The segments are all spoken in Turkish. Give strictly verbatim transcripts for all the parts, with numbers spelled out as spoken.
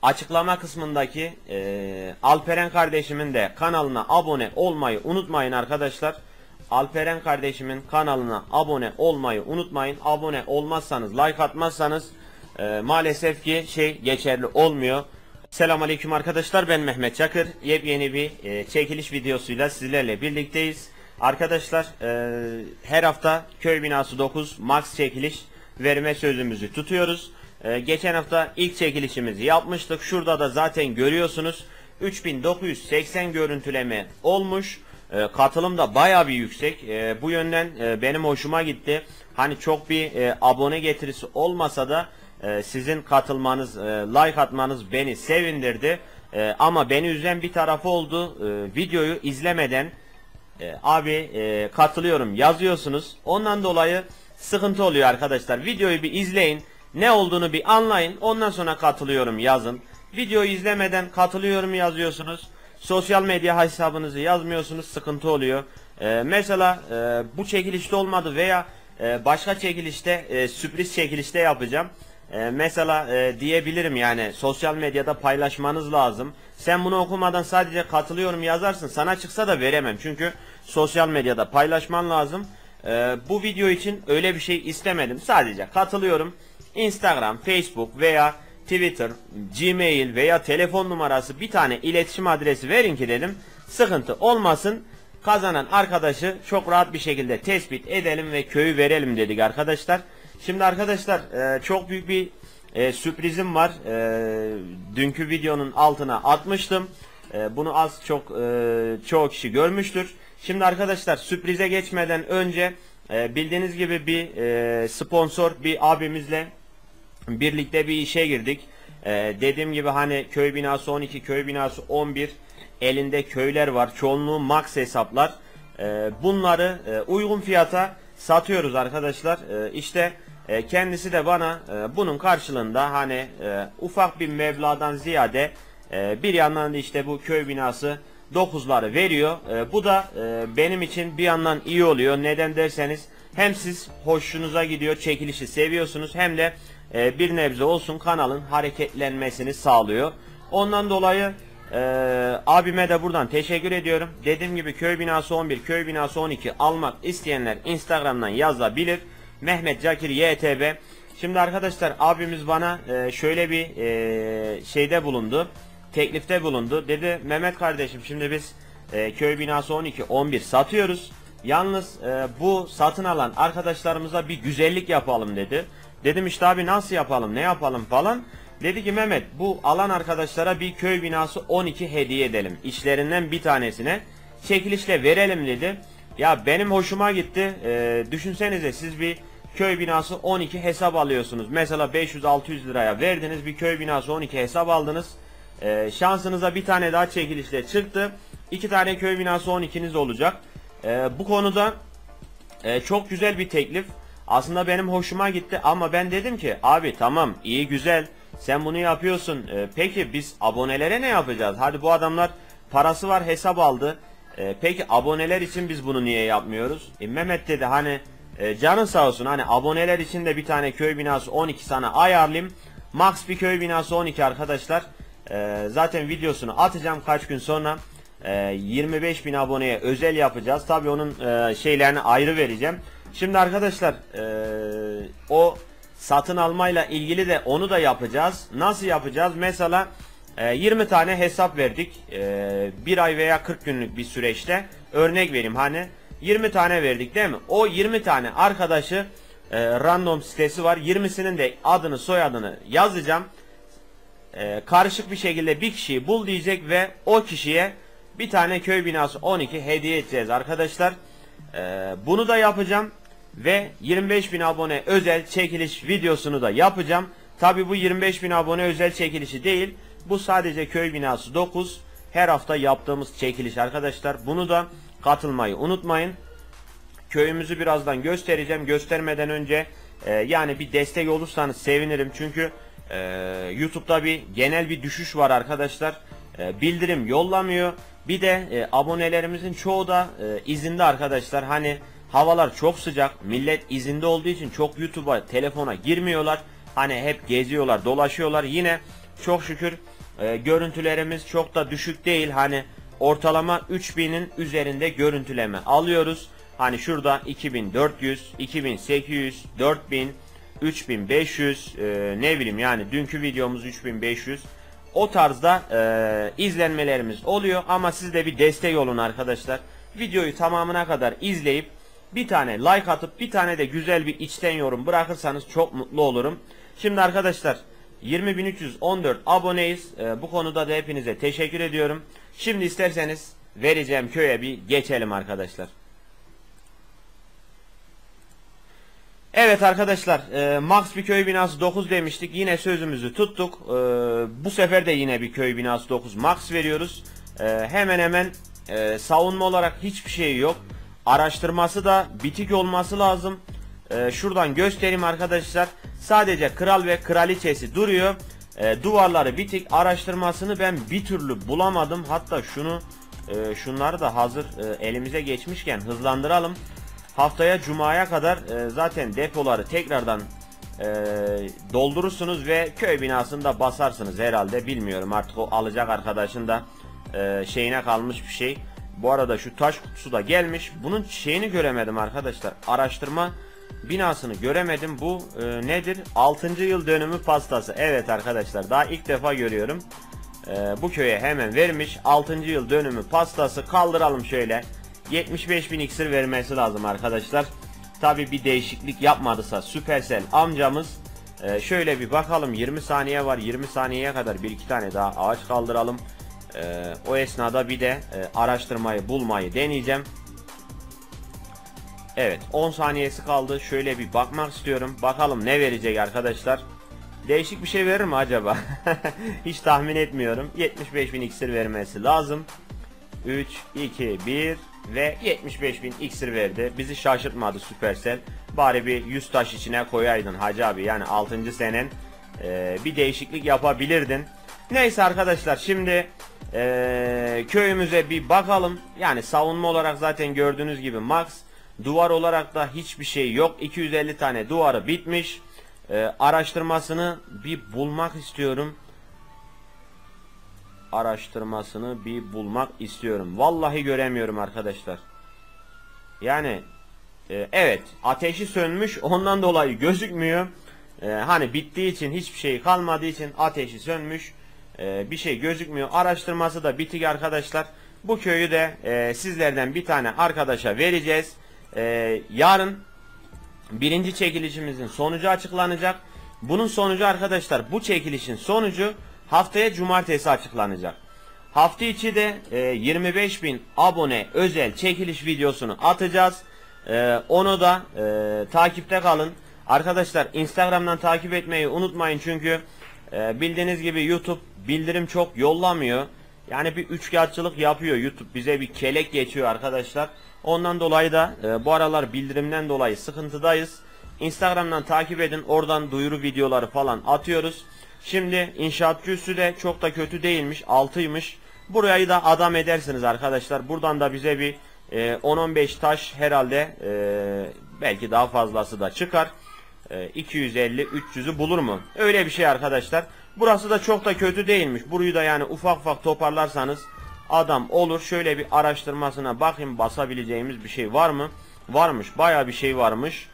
açıklama kısmındaki e, Alperen kardeşimin de kanalına abone olmayı unutmayın arkadaşlar. Alperen kardeşimin kanalına abone olmayı unutmayın. Abone olmazsanız, like atmazsanız e, maalesef ki şey geçerli olmuyor. Selamünaleyküm arkadaşlar, ben Mehmet Çakır. Yepyeni bir e, çekiliş videosuyla sizlerle birlikteyiz. Arkadaşlar e, her hafta köy binası dokuz max çekiliş verme sözümüzü tutuyoruz. E, geçen hafta ilk çekilişimizi yapmıştık. Şurada da zaten görüyorsunuz. üç bin dokuz yüz seksen görüntüleme olmuş. E, katılım da baya bir yüksek. E, bu yönden e, benim hoşuma gitti. Hani çok bir e, abone getirisi olmasa da e, sizin katılmanız, e, like atmanız beni sevindirdi. E, ama beni üzen bir tarafı oldu. E, videoyu izlemeden e, abi e, katılıyorum yazıyorsunuz. Ondan dolayı sıkıntı oluyor arkadaşlar. Videoyu bir izleyin. Ne olduğunu bir anlayın. Ondan sonra katılıyorum yazın. Videoyu izlemeden katılıyorum yazıyorsunuz. Sosyal medya hesabınızı yazmıyorsunuz. Sıkıntı oluyor. Ee, mesela e, bu çekilişte olmadı veya e, başka çekilişte e, sürpriz çekilişte yapacağım. E, mesela e, diyebilirim yani sosyal medyada paylaşmanız lazım. Sen bunu okumadan sadece katılıyorum yazarsın. Sana çıksa da veremem. Çünkü sosyal medyada paylaşman lazım. E, bu video için öyle bir şey istemedim. Sadece katılıyorum. Instagram, Facebook veya Twitter, Gmail veya telefon numarası bir tane iletişim adresi verin ki dedim. Sıkıntı olmasın. Kazanan arkadaşı çok rahat bir şekilde tespit edelim ve köyü verelim dedik arkadaşlar. Şimdi arkadaşlar e, çok büyük bir e, sürprizim var. E, dünkü videonun altına atmıştım. E, bunu az çok e, çoğu kişi görmüştür. Şimdi arkadaşlar sürprize geçmeden önce e, bildiğiniz gibi bir e, sponsor bir abimizle birlikte bir işe girdik. Ee, dediğim gibi hani köy binası on iki, köy binası on bir, elinde köyler var. Çoğunluğu max hesaplar. Ee, bunları e, uygun fiyata satıyoruz arkadaşlar. Ee, işte e, kendisi de bana e, bunun karşılığında hani e, ufak bir meblağdan ziyade e, bir yandan da işte bu köy binası dokuzları veriyor. E, bu da e, benim için bir yandan iyi oluyor. Neden derseniz hem siz hoşunuza gidiyor, çekilişi seviyorsunuz, hem de e, bir nebze olsun kanalın hareketlenmesini sağlıyor. Ondan dolayı e, abime de buradan teşekkür ediyorum. Dediğim gibi köy binası on bir, köy binası on iki almak isteyenler Instagram'dan yazabilir. Mehmet Çakır Y T B. Şimdi arkadaşlar abimiz bana e, şöyle bir e, şeyde bulundu. Teklifte bulundu. Dedi Mehmet kardeşim, şimdi biz e, köy binası on iki, on bir satıyoruz. Yalnız e, bu satın alan arkadaşlarımıza bir güzellik yapalım dedi. Dedim işte abi nasıl yapalım, ne yapalım falan. Dedi ki Mehmet, bu alan arkadaşlara bir köy binası on iki hediye edelim. İşlerinden bir tanesine çekilişle verelim dedi. Ya benim hoşuma gitti. E, düşünsenize siz bir köy binası on iki hesap alıyorsunuz. Mesela beş yüz altı yüz liraya verdiniz, bir köy binası on iki hesap aldınız. E, şansınıza bir tane daha çekilişle çıktı. iki tane köy binası on ikiniz olacak. E, bu konuda e, çok güzel bir teklif. Aslında benim hoşuma gitti ama ben dedim ki abi tamam iyi güzel sen bunu yapıyorsun. E, peki biz abonelere ne yapacağız? Hadi bu adamlar parası var, hesap aldı. E, peki aboneler için biz bunu niye yapmıyoruz? E, Mehmet dedi hani e, canın sağ olsun, hani aboneler için de bir tane köy binası on iki sana ayarlayayım. Max bir köy binası on iki arkadaşlar. E, zaten videosunu atacağım kaç gün sonra. E, yirmi beş bin aboneye özel yapacağız. Tabi onun e, şeylerini ayrı vereceğim. Şimdi arkadaşlar e, o satın almayla ilgili de onu da yapacağız. Nasıl yapacağız? Mesela e, yirmi tane hesap verdik. E, bir ay veya kırk günlük bir süreçte. Örnek vereyim, hani yirmi tane verdik değil mi? O yirmi tane arkadaşı e, random sitesi var. yirmisinin de adını soyadını yazacağım. E, karışık bir şekilde bir kişiyi bul diyecek ve o kişiye bir tane köy binası on iki hediye edeceğiz arkadaşlar. E, bunu da yapacağım. Ve yirmi beş bin abone özel çekiliş videosunu da yapacağım. Tabi bu yirmi beş bin abone özel çekilişi değil. Bu sadece köy binası dokuz. Her hafta yaptığımız çekiliş arkadaşlar. Bunu da katılmayı unutmayın. Köyümüzü birazdan göstereceğim. Göstermeden önce e, yani bir destek olursanız sevinirim. Çünkü e, YouTube'da bir genel bir düşüş var arkadaşlar. E, bildirim yollamıyor. Bir de e, abonelerimizin çoğu da e, izinde arkadaşlar. Hani havalar çok sıcak. Millet izinde olduğu için çok YouTube'a, telefona girmiyorlar. Hani hep geziyorlar, dolaşıyorlar. Yine çok şükür e, görüntülerimiz çok da düşük değil. Hani ortalama üç binin üzerinde görüntüleme alıyoruz. Hani şurada iki bin dört yüz, iki bin sekiz yüz, dört bin, üç bin beş yüz, e, ne bileyim yani dünkü videomuz üç bin beş yüz. O tarzda e, izlenmelerimiz oluyor ama siz de bir destek olun arkadaşlar. Videoyu tamamına kadar izleyip bir tane like atıp bir tane de güzel bir içten yorum bırakırsanız çok mutlu olurum. Şimdi arkadaşlar yirmi bin üç yüz on dört aboneyiz. E, bu konuda da hepinize teşekkür ediyorum. Şimdi isterseniz vereceğim köye bir geçelim arkadaşlar. Evet arkadaşlar, e, max bir köy binası dokuz demiştik. Yine sözümüzü tuttuk. E, bu sefer de yine bir köy binası dokuz max veriyoruz. E, hemen hemen e, savunma olarak hiçbir şey yok. Araştırması da bitik olması lazım. E, şuradan göstereyim arkadaşlar. Sadece kral ve kraliçesi duruyor. E, duvarları bitik. Araştırmasını ben bir türlü bulamadım. Hatta şunu e, şunları da hazır e, elimize geçmişken hızlandıralım. Haftaya Cuma'ya kadar e, zaten depoları tekrardan e, doldurursunuz ve köy binasında basarsınız herhalde, bilmiyorum artık, o alacak arkadaşın da e, şeyine kalmış bir şey. Bu arada şu taş kutusu da gelmiş. Bunun şeyini göremedim arkadaşlar, araştırma binasını göremedim. Bu e, nedir? altıncı yıl dönümü pastası. Evet arkadaşlar, daha ilk defa görüyorum. E, bu köye hemen vermiş altıncı yıl dönümü pastası. Kaldıralım şöyle. yetmiş beş bin iksir vermesi lazım arkadaşlar. Tabi bir değişiklik yapmadıysa Supercell amcamız. Ee, şöyle bir bakalım, yirmi saniye var. yirmi saniyeye kadar bir iki tane daha ağaç kaldıralım. Ee, o esnada bir de e, araştırmayı bulmayı deneyeceğim. Evet, on saniyesi kaldı. Şöyle bir bakmak istiyorum. Bakalım ne verecek arkadaşlar. Değişik bir şey verir mi acaba? Hiç tahmin etmiyorum. yetmiş beş bin iksir vermesi lazım. üç, iki, bir ve yetmiş beş bin iksir verdi. Bizi şaşırtmadı Supercell. Bari bir yüz taş içine koyaydın hacı abi. Yani altıncı senen e, bir değişiklik yapabilirdin. Neyse arkadaşlar, şimdi e, köyümüze bir bakalım. Yani savunma olarak zaten gördüğünüz gibi max. Duvar olarak da hiçbir şey yok. iki yüz elli tane duvarı bitmiş. E, araştırmasını bir bulmak istiyorum. Araştırmasını bir bulmak istiyorum. Vallahi göremiyorum arkadaşlar. Yani e, evet, ateşi sönmüş, ondan dolayı gözükmüyor. E, hani bittiği için, hiçbir şey kalmadığı için ateşi sönmüş. E, bir şey gözükmüyor. Araştırması da bitik arkadaşlar. Bu köyü de e, sizlerden bir tane arkadaşa vereceğiz. E, yarın birinci çekilişimizin sonucu açıklanacak. Bunun sonucu arkadaşlar, bu çekilişin sonucu haftaya cumartesi açıklanacak. Hafta içi de e, yirmi beş bin abone özel çekiliş videosunu atacağız. E, onu da e, takipte kalın. Arkadaşlar Instagram'dan takip etmeyi unutmayın, çünkü e, bildiğiniz gibi YouTube bildirim çok yollamıyor. Yani bir üçkağıtçılık yapıyor YouTube, bize bir kelek geçiyor arkadaşlar. Ondan dolayı da e, bu aralar bildirimden dolayı sıkıntıdayız. Instagram'dan takip edin, oradan duyuru videoları falan atıyoruz. Şimdi inşaatçı üssü de çok da kötü değilmiş, altıymış. Burayı da adam edersiniz arkadaşlar. Buradan da bize bir e, on on beş taş herhalde, e, belki daha fazlası da çıkar. E, iki yüz elli üç yüzü bulur mu? Öyle bir şey arkadaşlar. Burası da çok da kötü değilmiş. Burayı da yani ufak ufak toparlarsanız adam olur. Şöyle bir araştırmasına bakayım, basabileceğimiz bir şey var mı? Varmış, baya bir şey varmış.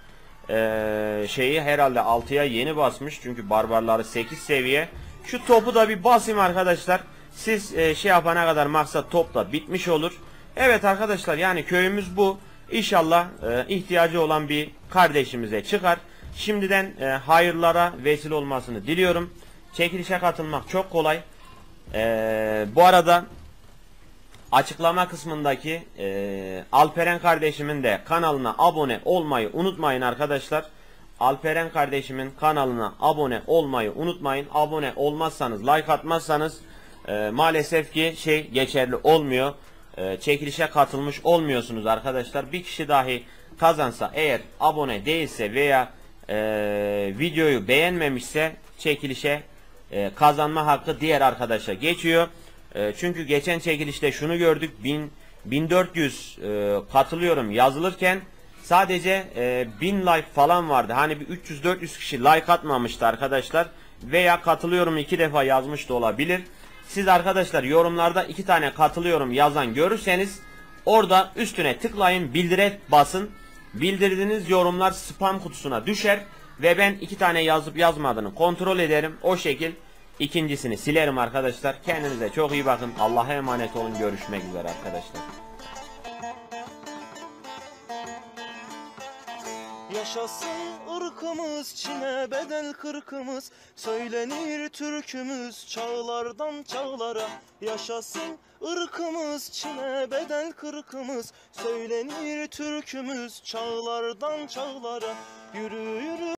Ee, şeyi herhalde altıya yeni basmış, çünkü barbarları sekiz seviye. Şu topu da bir basayım arkadaşlar. Siz e, şey yapana kadar maksat top da bitmiş olur. Evet arkadaşlar, yani köyümüz bu. İnşallah e, ihtiyacı olan bir kardeşimize çıkar. Şimdiden e, hayırlara vesile olmasını diliyorum. Çekilişe katılmak çok kolay. E, bu arada açıklama kısmındaki e, Alperen kardeşimin de kanalına abone olmayı unutmayın arkadaşlar. Alperen kardeşimin kanalına abone olmayı unutmayın. Abone olmazsanız, like atmazsanız e, maalesef ki şey geçerli olmuyor. E, çekilişe katılmış olmuyorsunuz arkadaşlar. Bir kişi dahi kazansa, eğer abone değilse veya e, videoyu beğenmemişse, çekilişe e, kazanma hakkı diğer arkadaşa geçiyor. E, çünkü geçen çekilişte şunu gördük, bin dört yüz e, katılıyorum yazılırken sadece e, bin like falan vardı. Hani bir üç yüz dört yüz kişi like atmamıştı arkadaşlar. veya katılıyorum iki defa yazmış da olabilir. Siz arkadaşlar yorumlarda iki tane katılıyorum yazan görürseniz orada üstüne tıklayın, bildire basın. Bildirdiğiniz yorumlar spam kutusuna düşer ve ben iki tane yazıp yazmadığını kontrol ederim. O şekil ikincisini silerim arkadaşlar. Kendinize çok iyi bakın. Allah'a emanet olun. Görüşmek üzere arkadaşlar. Yaşasın ırkımız, Çin'e bedel kırkımız, söylenir türkümüz çağlardan çağlara. Yaşasın ırkımız, Çin'e bedel kırkımız, söylenir türkümüz çağlardan çağlara. Yürü yürü